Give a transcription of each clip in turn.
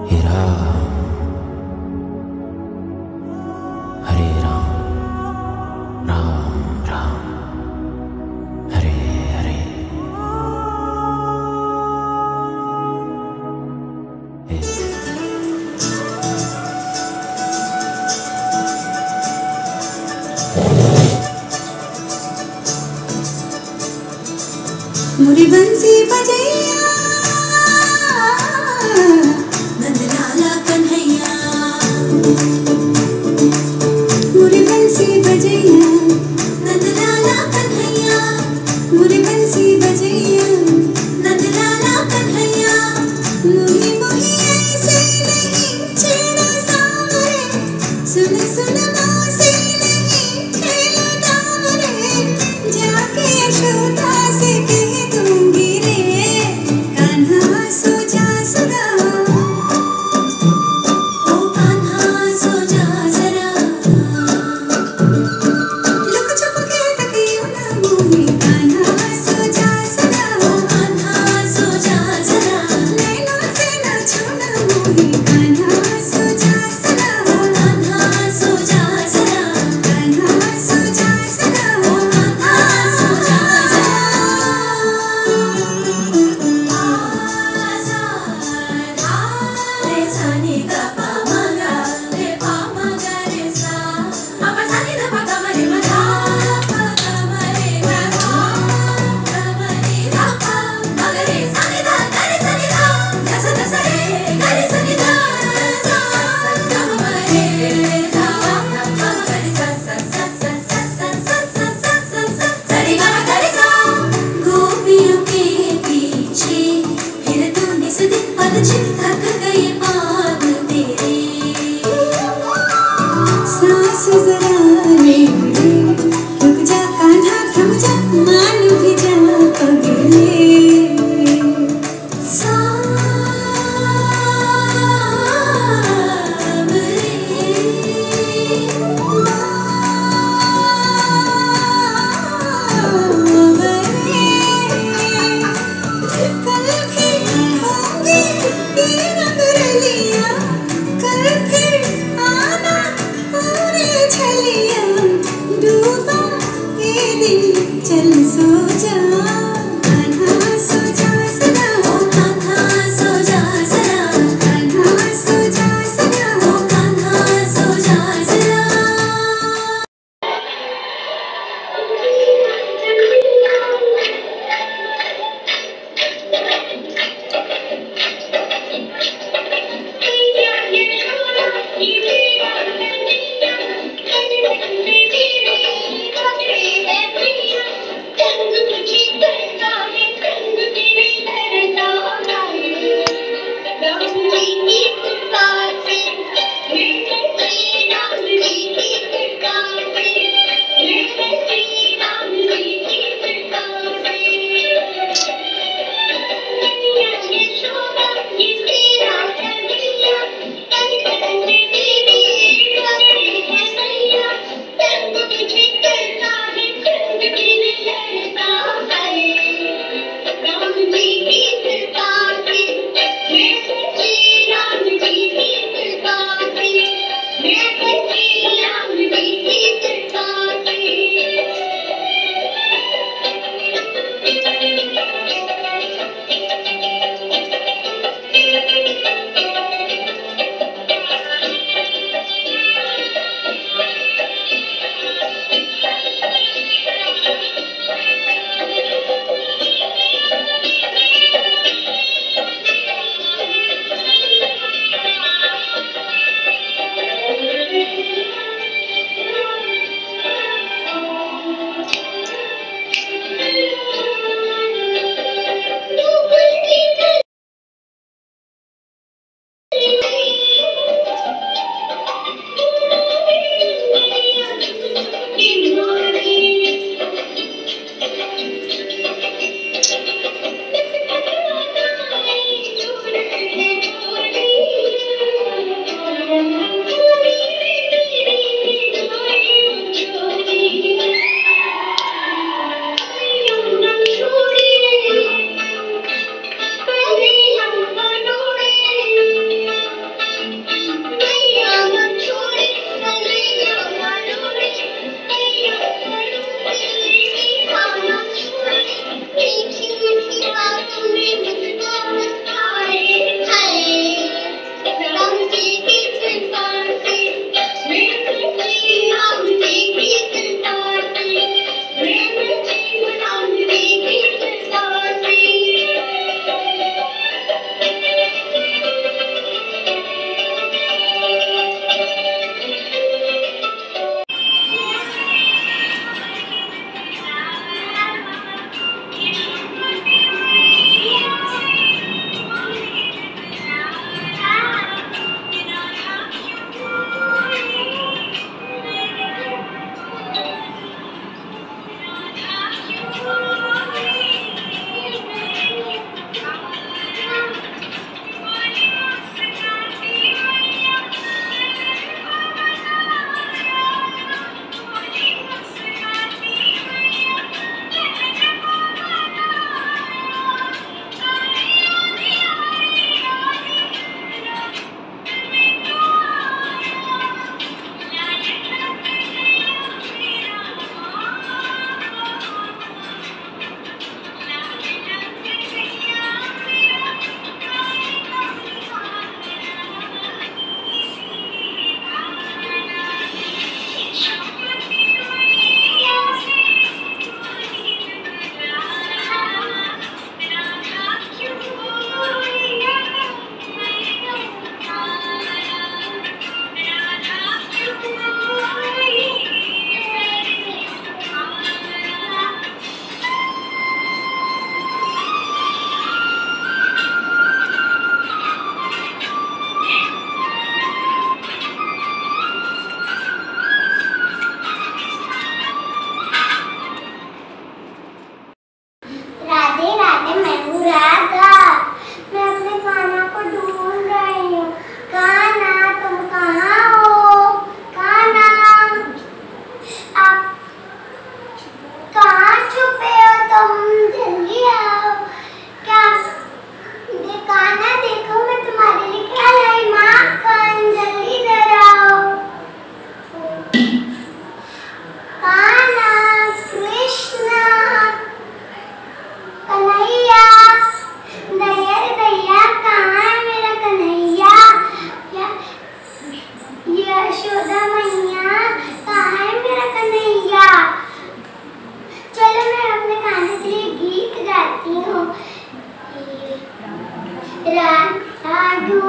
हे राम हरे राम राम राम हरे हरे। मुरी बंसी बजैया नंदलाला कन्हैया, मुरी बंसी बजैया नंदलाला कन्हैया, मुरी बंसी बजैया नंदलाला कन्हैया। मुही मुही ऐसे नहीं छेड़ो सांवरे, सुन सुन मौसी नहीं खेलो दामरे, जाके यशोदा से सांस जरा ले रुक जा कान्हा, थम जा मान भी जा पगले। कल भी होंगी ये रंग रलियां, कल फिर आना पूरे छलिया, डूबा ये दिन चल सो जा कान्हा, सो जा सदा ओ कान्हा, सो जा सदा कान्हा, सो जा सदा ओ कान्हा, सो जा सदा।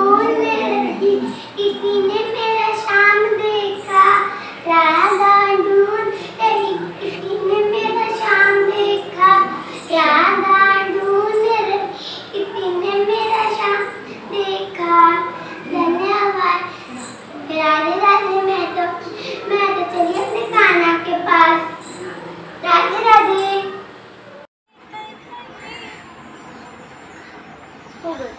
ढूंढ रही, किसी ने मेरा शाम देखा, राधा ढूंढ रही, किसी ने मेरा शाम देखा, राधा ढूंढ रही, किसी ने मेरा शाम देखा। धन्यवाद। राधे राधे। मैं तो चली अपने कान्हा के पास। राधे राधे। हो गया।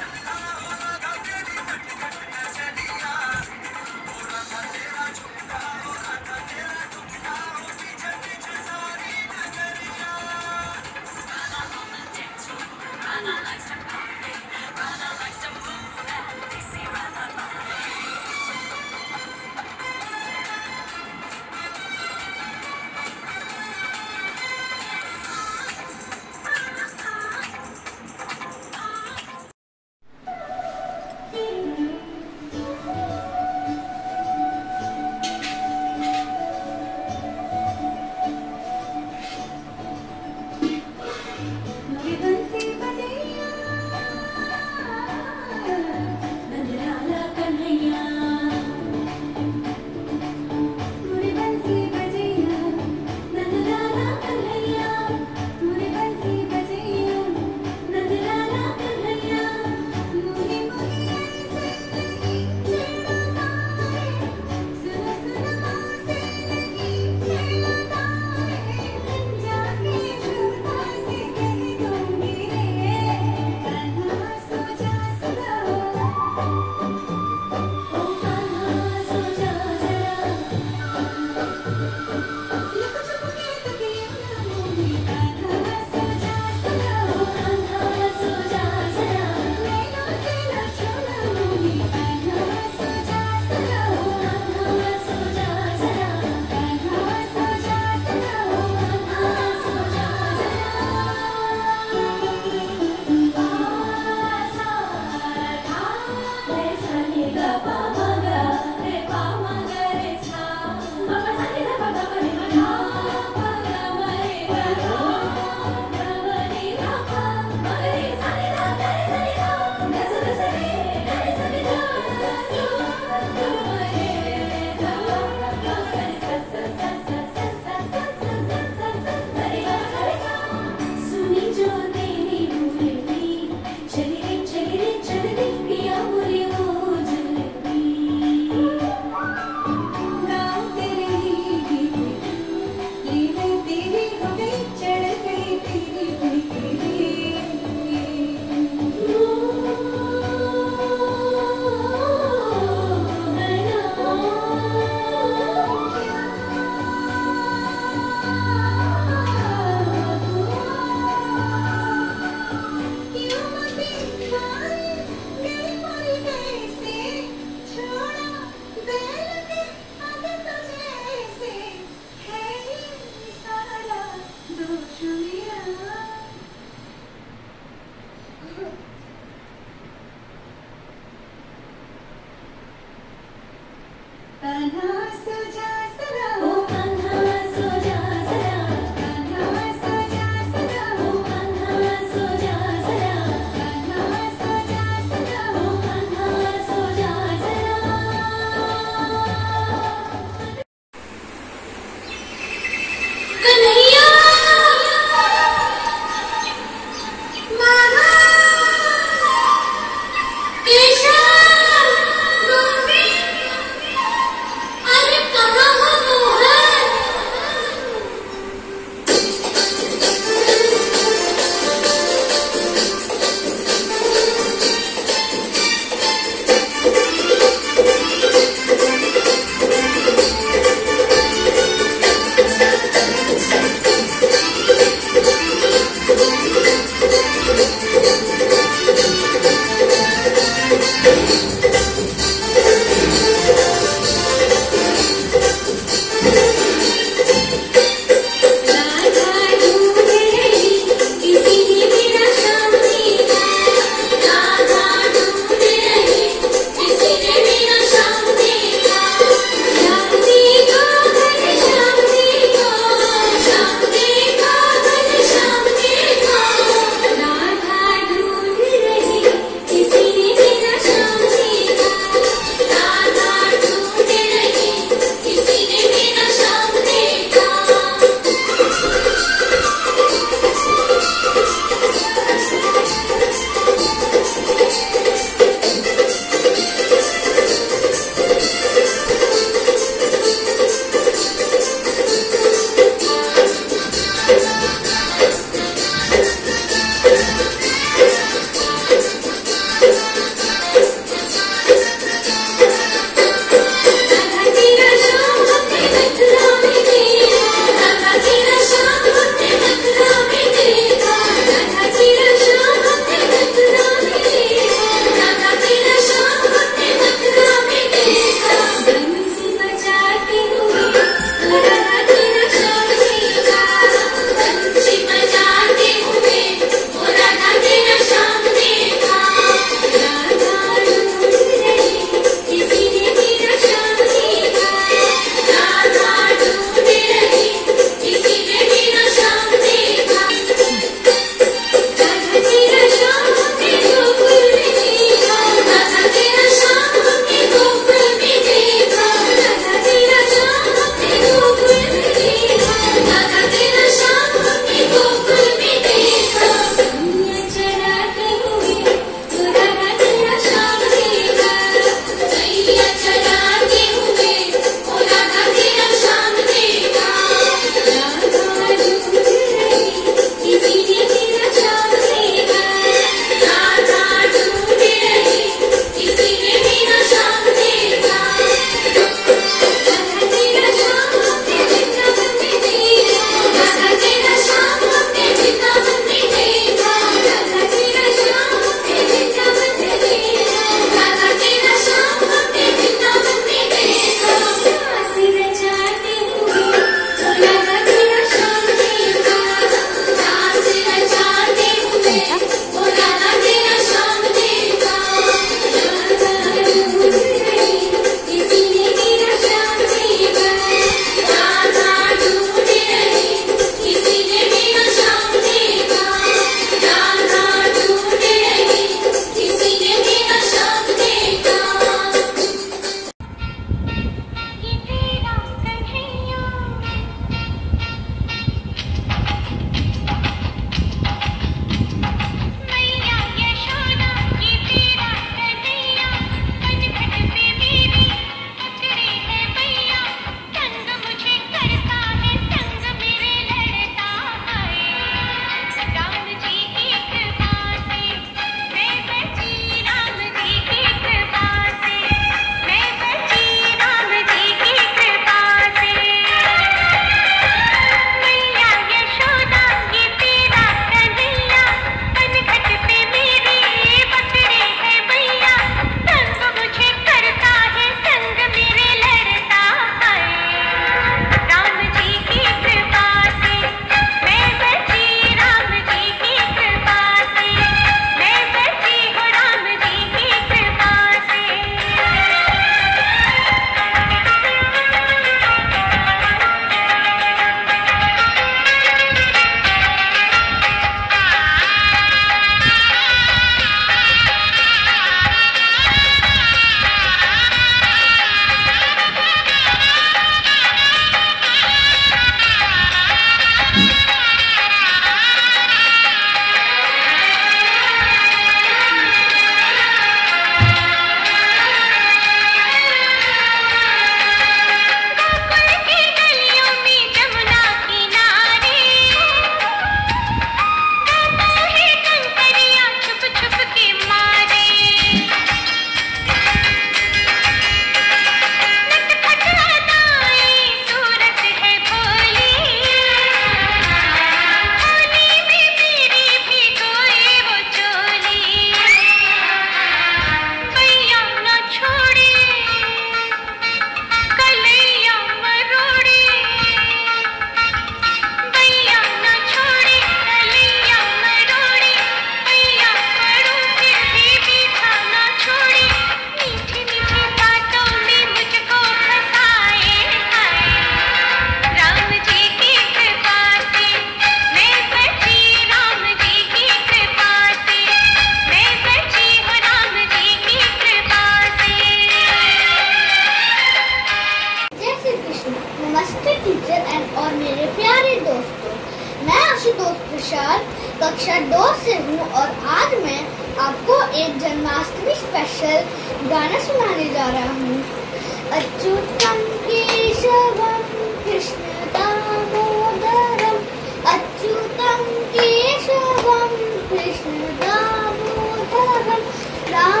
दोस्त विशाल, कक्षा 2 से हूँ और आज मैं आपको एक जन्माष्टमी स्पेशल गाना सुनाने जा रहा हूँ। अच्युतम केशवम कृष्ण दामोदरम, अच्युतम केशवम कृष्ण दामोदरम, राम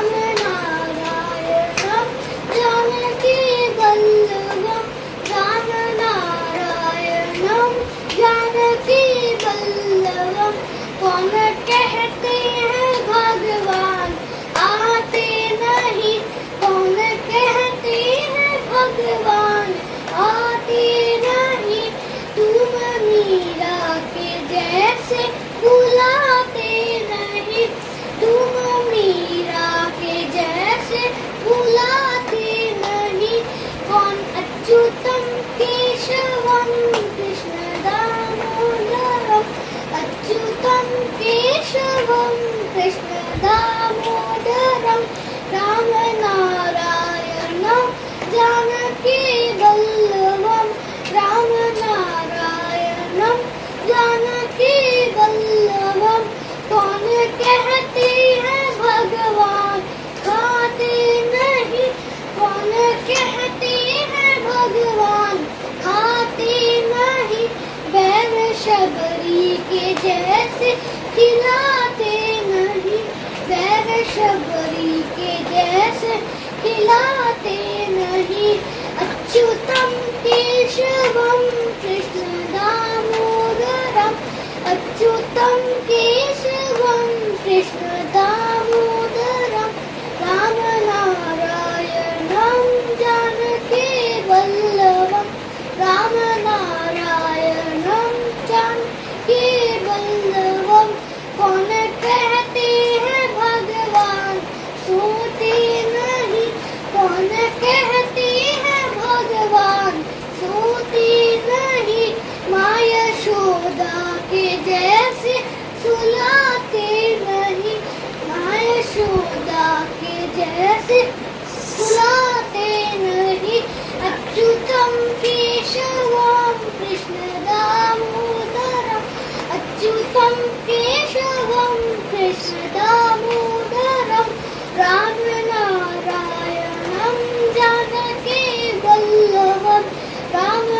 नारायणम जानकी वल्लभम, राम नारायणम जानकी वल्लभम। कौन कहते हैं भगवान आते नहीं, कौन कहते हैं भगवान आते नहीं, तुम मीरा के जैसे बुलाते नहीं, तुम मीरा के जैसे बुलाते नहीं। कौन अच्युतम केशवम कृष्ण दामोदरम, अच्युतम केशवम कृष्ण दामोदरम, राम नारायणम जानकी वल्लभम, राम नारायणम जानकी वल्लभम। कौन कहते हैं भगवान खाते नहीं, कौन कहते हैं भगवान खाते नहीं, बैर शबरी के जैसे खिलाते नहीं, बैर शबरी के जैसे खिलाते नहीं। अच्युतम केशवम कृष्ण दामोदरम, अच्युतम केशवम कृष्ण दामोदरम, राम नारायणम जानकी वल्लभम, राम नारायणम जानकी वल्लभम। कौन कहते हैं भगवान सोते नहीं, कौन कहते हैं भगवान सोते नहीं, माँ यशोदा के जैसे सुलाते नहीं, माँ यशोदा के जैसे सुलाते नहीं। अच्युतम केशवम कृष्ण दामोदरम, अच्युतम केशवम कृष्ण दामोदरम, राम नारायणम जानकी वल्लभम, राम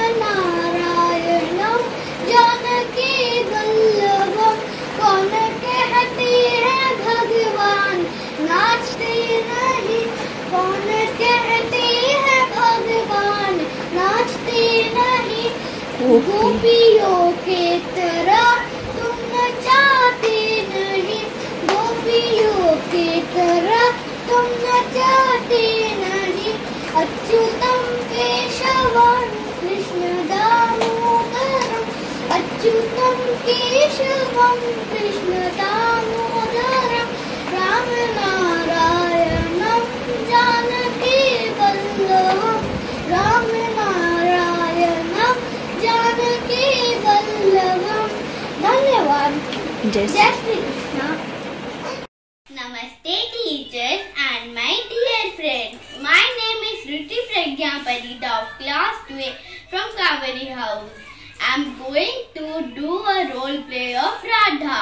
नारायणम जानकी वल्लभम। कौन कहते हैं भगवान नाचते नहीं, कौन कहते हैं भगवान नाचते नहीं, गोपियों के तरह तुम नचाते नहीं, गोपियों के तरह तुम नचाते नहीं। अच्युतम केशवम कृष्ण दामोदरम, अच्युतम केशवम कृष्ण दामोदरम, राम नारायणम जानकी वल्लभम, राम नारायणम जानकी वल्लभम। धन्यवाद। जय Shri Krishna. Namaste teachers and my dear friends. My name is Ruti Pragya Parida of class 12 from Kaveri House. I am going to do a role play of Radha.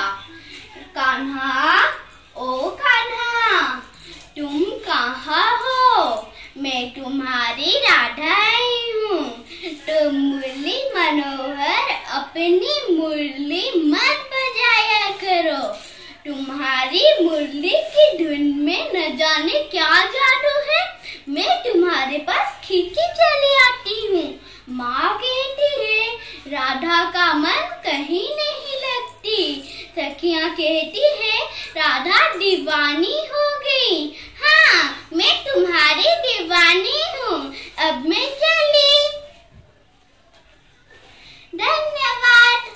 Kanha, ओ कान्हा, तुम कहाँ हो? मैं तुम्हारी राधा आई हूँ। तुम मुरली मनोहर अपनी मुरली मत बजाया करो। तुम्हारी मुरली की धुन में न जाने क्या जादू है। मैं तुम्हारे पास खींची चली आती हूँ। माँ कहती है राधा का मन कहीं नहीं लगती। सखियाँ कहती है राधा दीवानी हो गई। हाँ, मैं तुम्हारी दीवानी हूँ। अब मैं चली। धन्यवाद।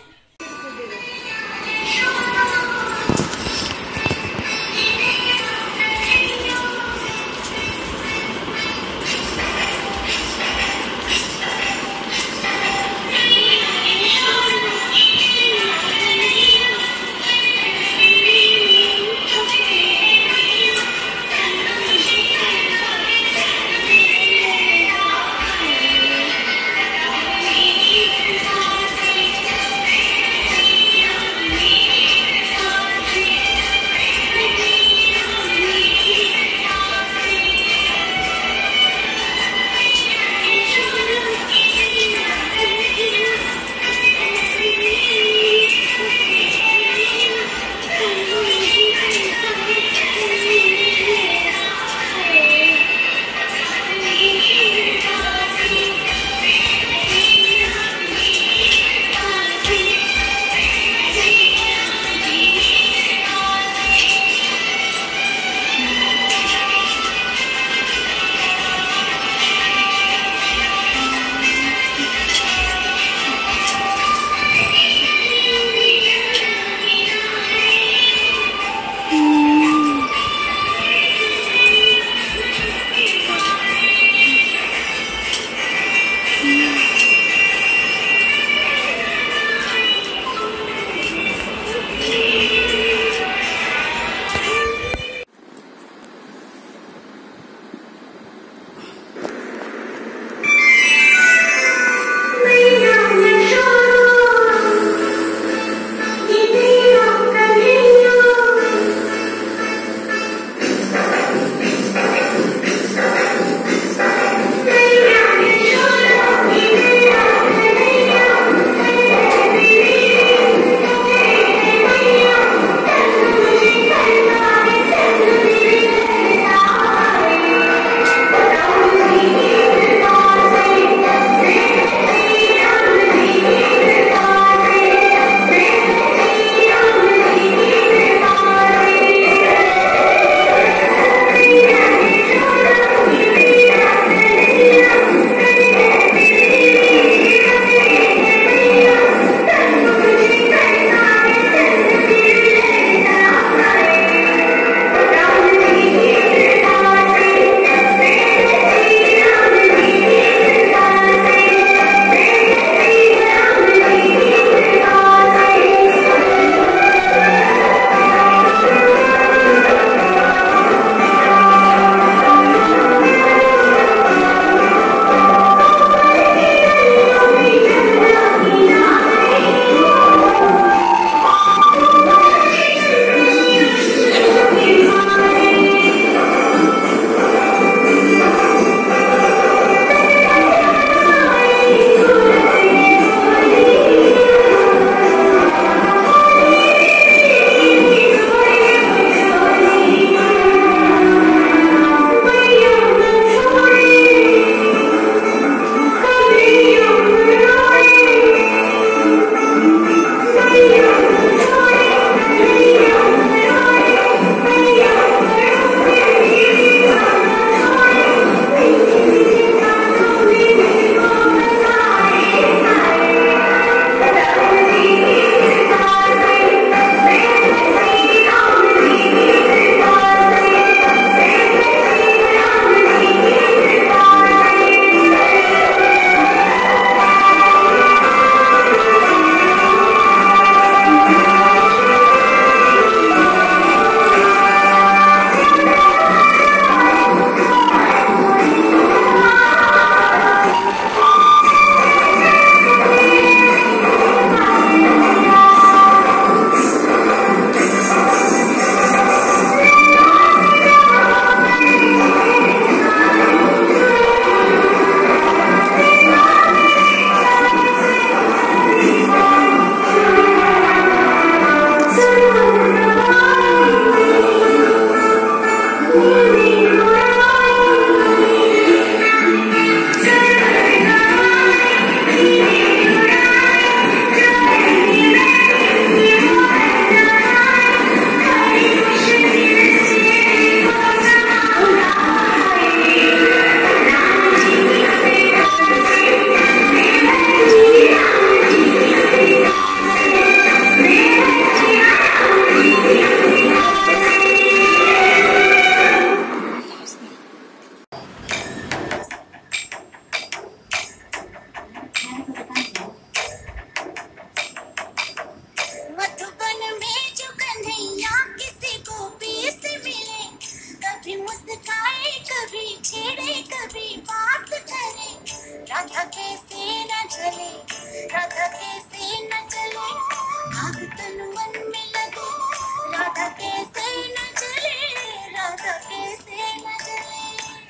राधा कैसे न जले, राधा कैसे न जले, आग तन मन में लगे, राधा कैसे न जले, राधा कैसे न जले।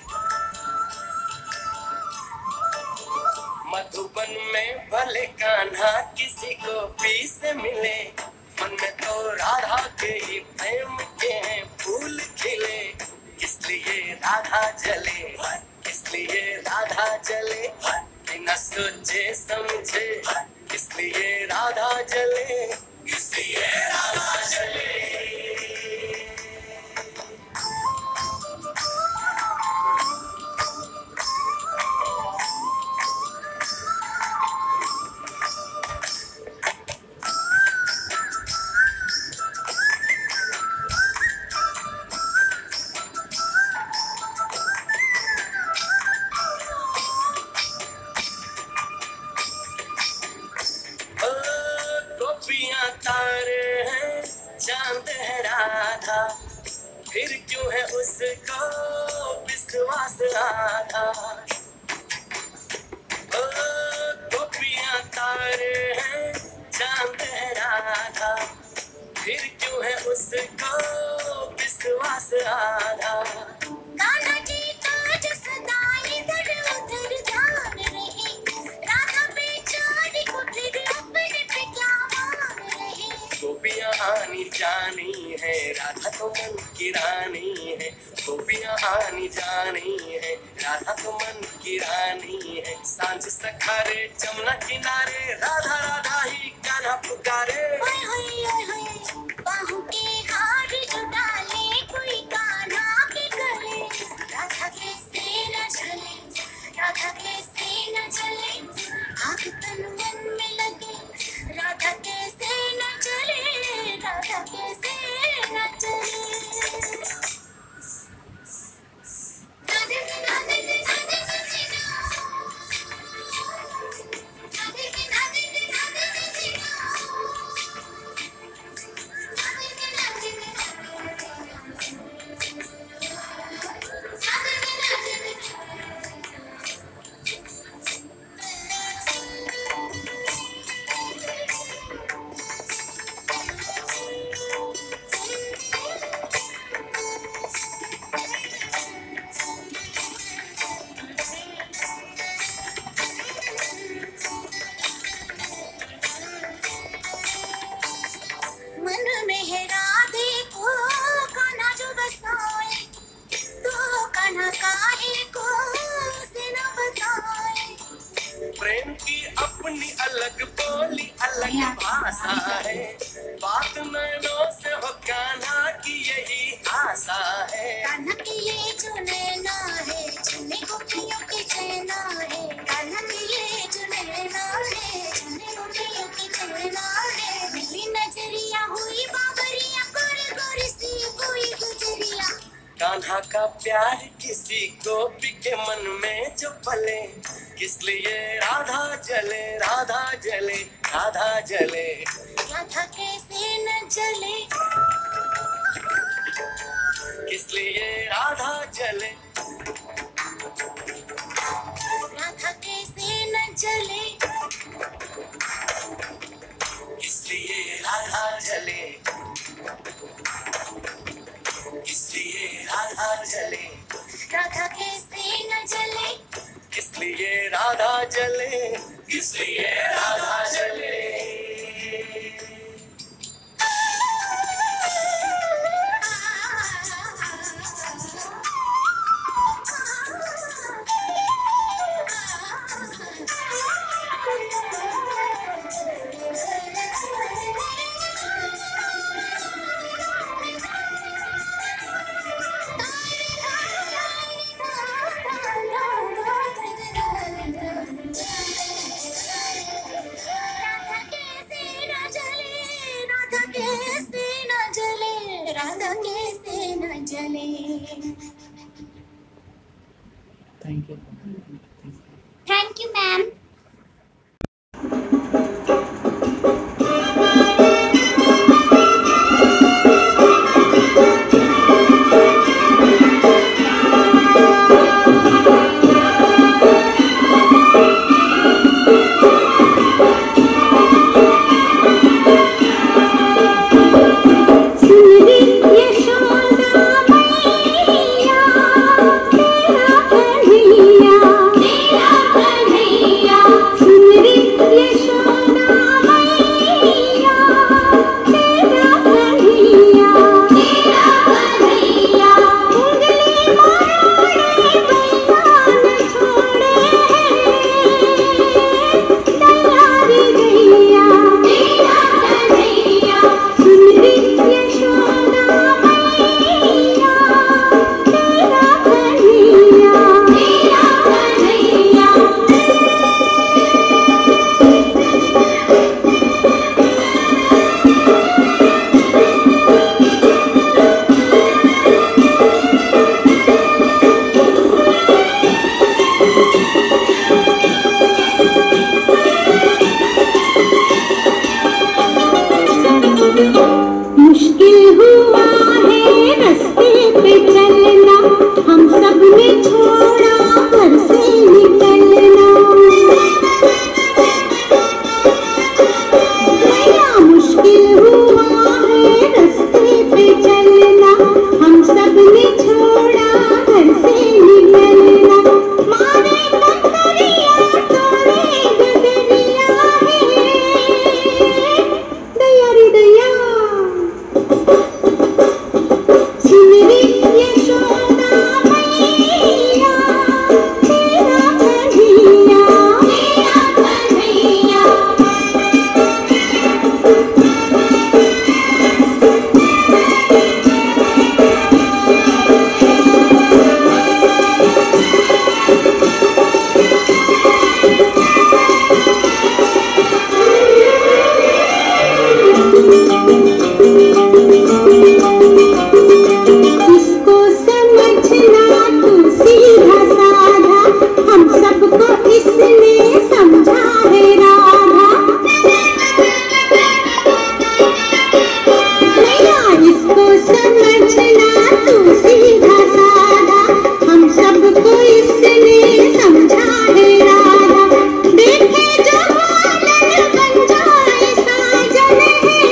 मधुबन में भले कान्हा किसी को पी से मिले, मन में तो राधा के ही प्रेम के हैं फूल खिले, इसलिए राधा जले, इसलिए राधा जले, बिना सोचे समझे, इसलिए राधा जले, इसलिए राधा जले। तारे हैं चांद है राधा, फिर क्यों है उसको विश्वास आधा। गोपियां तारे हैं चांद है राधा, फिर क्यों है उसको विश्वास आधा। कान्हा जी का सदा इधर उधर ध्यान रहे, राधा बेचारी को फिर अपने पे क्या मान रहे। गोपियां आनी जानी है, राधा तो मन की रानी है, गोपियां आनी जानी है, राधा तो मन की रानी है। सांझ सखारे जमुना किनारे, राधा राधा ही कान्हा पुकारे। ओए होए ओए होए, बाहों के हार जो डाले कोई कान्हा के गले, राधा कैसे न जले, राधा कैसे न जले, आग तन मन में लगे, राधा कैसे न जले, राधा कैसे न जले। मन में है राधे को कान्हा जो बसाए, तो कान्हा काहे को उसे न बताए। प्रेम की अपनी अलग बोली अलग भाषा है, बात नैनों से हो कान्हा की यही आशा है। कान्हा की ये जो नैना है, जिन्हें गोपियों की चैना है, कान्हा की ये जो नैना है, जिन्हें गोपियों की चैना है। मिली नजरिया हुई बाबरिया, गोरी गोरी सी कोई गुजरिया। कान्हा का प्यार किसी गोपी के मन में जो पले, किस लिए राधा जले, राधा जले, राधा जले। राधा कैसे न जले, किस लिए राधा जले, राधा कैसे न जले, इसलिए राधा जले, इसलिए राधा जले, राधा कैसे न जले, इसलिए राधा जले, इसलिए राधा जले। Thank you. Thank you, ma'am. सुनरी यशोदा मैया तेरा कन्हैया मुश्किल हुआ है रास्ते पे चलना, हम सब ने छोड़ा घर से निकलना। गया मुश्किल हुआ है रास्ते पे चलना, हम सब ने छोड़ा घर से निकलना। मारे कंकरिया तोड़े गगरिया है, दया रे दया। सुनरी यशोदा मैया तेरा कन्हैया इसको समझना तू सीधा साधा, हम सबको इसने समझा है राधा। भैया इसको समझना तू सीधा साधा, हम सबको इसने समझा है राधा। देखे जो बालन बन जाए साजन है,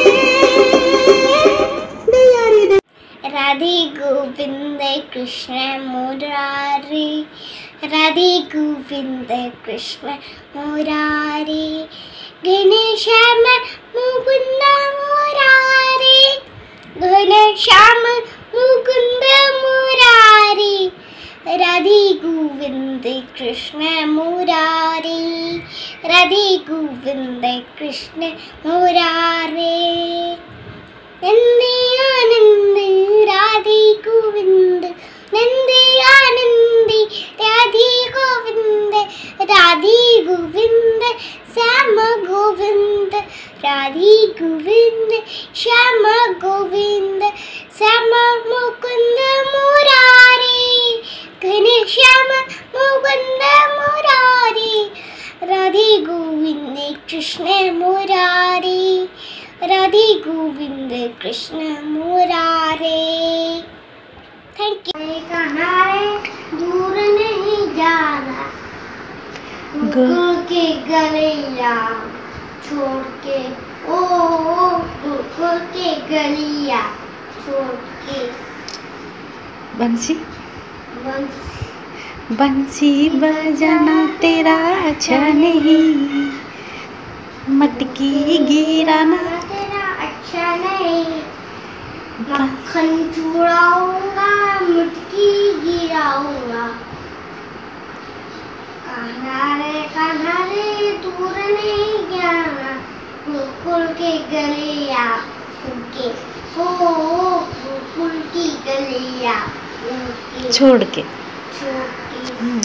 दया रे दया। राधे गोविंद कृष्ण मुरारी, राधे गोविंद कृष्ण मुरारी, घनश्याम मुकुंद मुरारी, घनश्याम मुकुंद मुरारी, राधे गोविंद कृष्ण मुरारी, राधे गोविंद कृष्ण मुरारी। नंदे आनंद राधे गोविंद, नंदे आनंद राधे गोविंद, राधे गोविंद श्याम गोविंद, राधे गोविंद श्याम गोविंद, श्याम मुकुंद मुरारी, घनश्याम मुकुंद मुरारी, राधे गोविंद कृष्ण मुरारी, राधे गोविंद कृष्ण मुरारे। Thank you. कहाँ है दूर नहीं जाना, गोकुल के गलिया छोड़ के, ओ गोकुल के गलिया छोड़ के। बंसी बंसी बंसी बजाना तेरा अच्छा नहीं, मटकी गिराना तेरा अच्छा नहीं, मक्खन चुराऊंगा मुटकी गिराऊंगा। कहाँ रे दूर नहीं जाना, गोकुल के गलिया के, ओ गोकुल की गलिया छोड़ के। छोड़ के।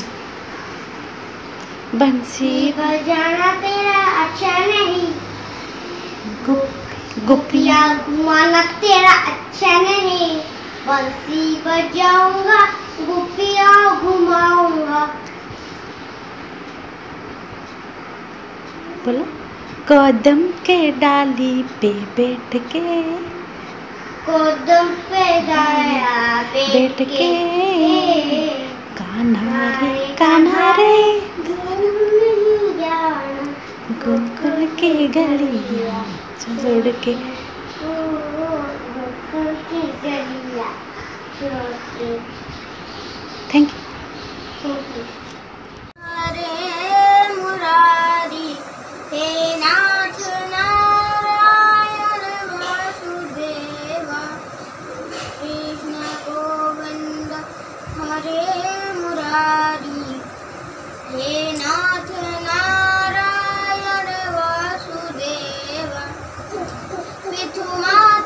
बंसी बजाना तेरा अच्छा नहीं, गोपिया घुमाना तेरा अच्छा नहीं, बंसी बजाऊंगा गोपिया घुमाऊंगा। बोलो। कदम के डाली पे बैठ के, कदम पे डाला बैठ के, कान्हा रे दूर नहीं जाना, गोकुल के गलिया छोड़ के। गोकुल की गलिया छोड़ के। Thank you. हरे मुरारी, हे नाथ नारायण वासुदेवा, कृष्ण गोविंद हरे मुरारी, हे नाथ नारायण वासुदेवा, पितु माता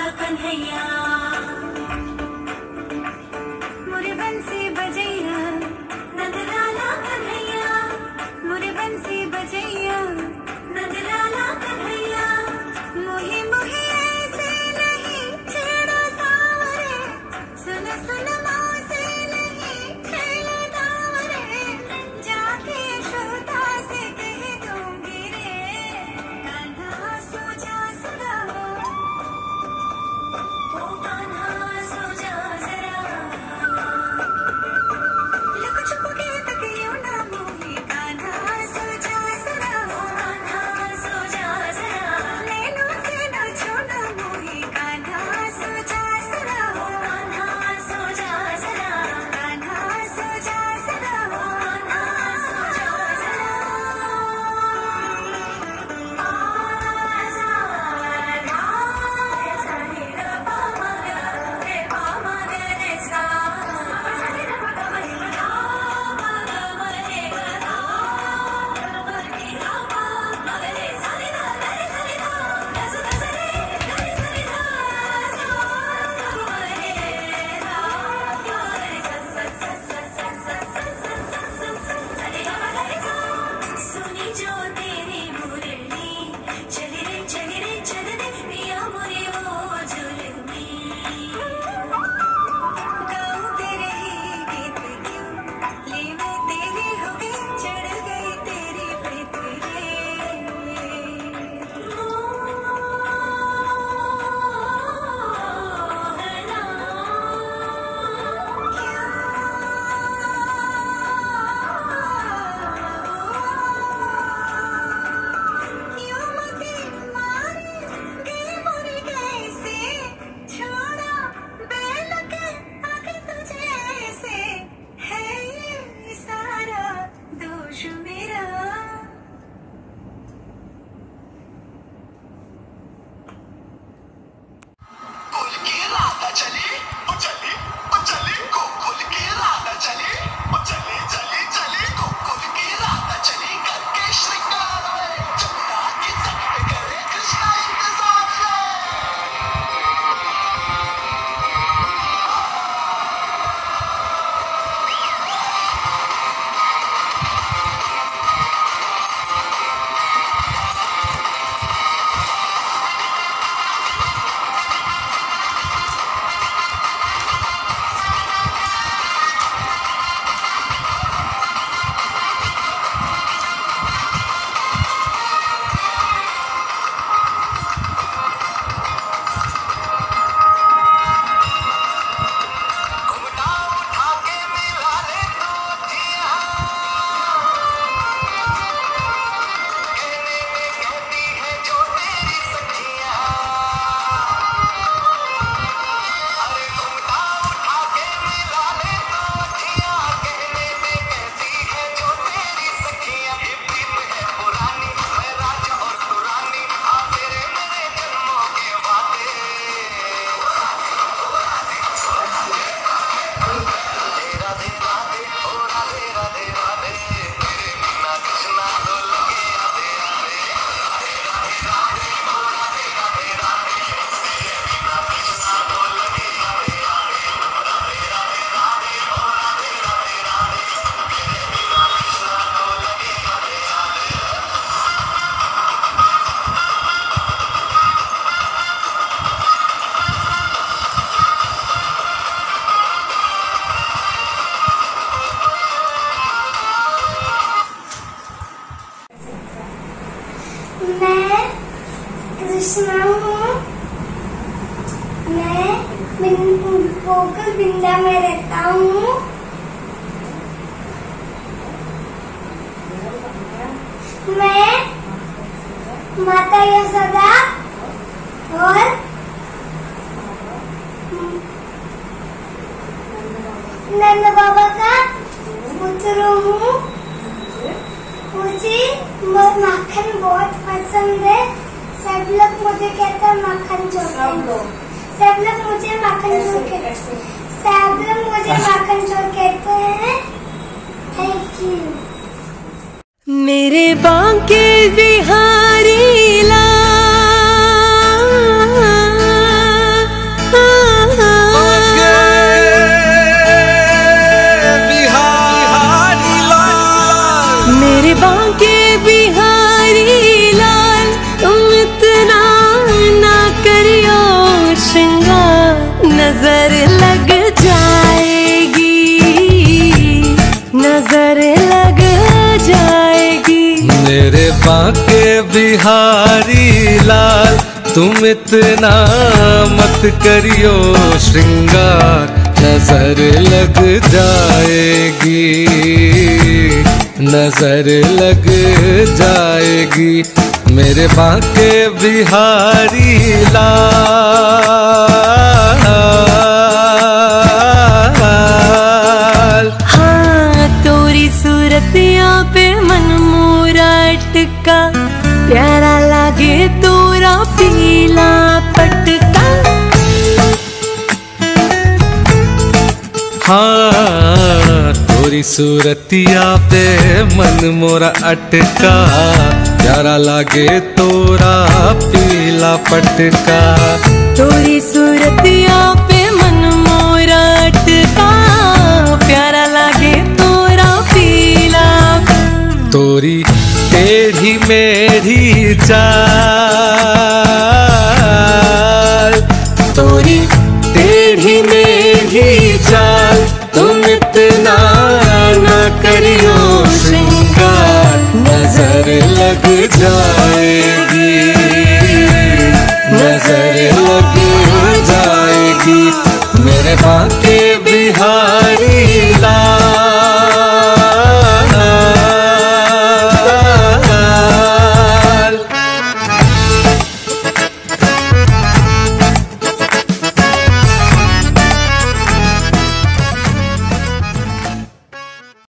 कन्हैया मोरे बंसी बजैया नंदलाला कन्हैया मोरे बंसी बजैया नंदलाला कन्हैया मोहे मोहे ऐसे नहीं छेड़ो सावरे सुन सुन मौसे नहीं खेलो दावरे जाके यशोदा से कह दूंगी रे कान्हा सो जा सदा ओ कान्हा सो जा जरा लुक छुप के तकियो ना मोहे कान्हा सो जा सदा ओ कान्हा सो जा जरा नैनो से ना छोड़ना मोहे कान्हा सो जा सदा ओ कान्हा सो जा जरा कान्हा सो जा सदा ओ कान्हा सो जा जरा सुनी जो तेरी मुरली चली रे चल दे पिया मोरे वो जुल्मी गाऊं तेरे ही गीत क्यों ले मैं तेरी हो गई चढ़ गई तेरी प्रीत रे क्यों मते मारे गए मोरे कैसे छोड़ा बैल के आगे तुझे ऐसे है ये सारा दोष मेरा खुल के राधा चली ओ चली गोकुल के राधा चली ओ चली गोकुल के राधा चली करके श्रृंगार में जमुना के तट पे करे कृष्णा इंतजार में घुमटा उठा के मिला रे तो जिया कहने में कहती है जो तेरी सखिया अरे घुमटा उठा के मिला रे तो जिया कहने में कहती है जो तेरी सखिया ये प्रीत है पुरानी मैं राजा और तू रानी आ तेरे मेरे जन्मों के वादे राधे राधे ओ राधे राधे राधे मेरे बिना कृष्णा तो लगे आधे आधे राधे राधे ओ राधे राधे राधे मेरे बिना कृष्णा तो लगे आधे आधे राधे राधे राधे ओ राधे राधे राधे मेरे बिना कृष्णा तो लगे आधे आधे मैं कृष्णा हूँ। मैं गोकुल वृंदा में रहता हूँ। मैं माता यशोदा और नंद बाबा का पुत्र हूँ। मुझे माखन बहुत पसंद है। सब लोग मुझे कहते हैं माखन चोर। सब लोग मुझे माखन चोर कहते हैं। सब लोग मुझे माखन चोर कहते हैं। Thank you. मेरे बांके बिहारी लाल बिहारी लाल तुम इतना ना करियो श्रृंगार, नजर लग जाएगी, नजर लग जाएगी। मेरे बांके बिहारी लाल तुम इतना मत करियो श्रृंगार, नजर लग जाएगी, नजर लग जाएगी। मेरे बांके बिहारी लाल। हाँ तोरी सूरतिया पे मन मोरा अटका, प्यारा लागे तोरा पीला पटका। हाँ तोरी सूरतिया पे मन मोरा अटका, प्यारा लागे तोरा पीला पटका। तोरी सूरतिया पे मन मोरा अटका, प्यारा लागे तोरा पीला। तोरी टेढ़ी मेढ़ी चाल, तोरी टेढ़ी मेढ़ी चाल तुम इतना ना करियो श्रृंगार, नजर लग जाएगी, नजर लग जाएगी। मेरे बांके बिहारी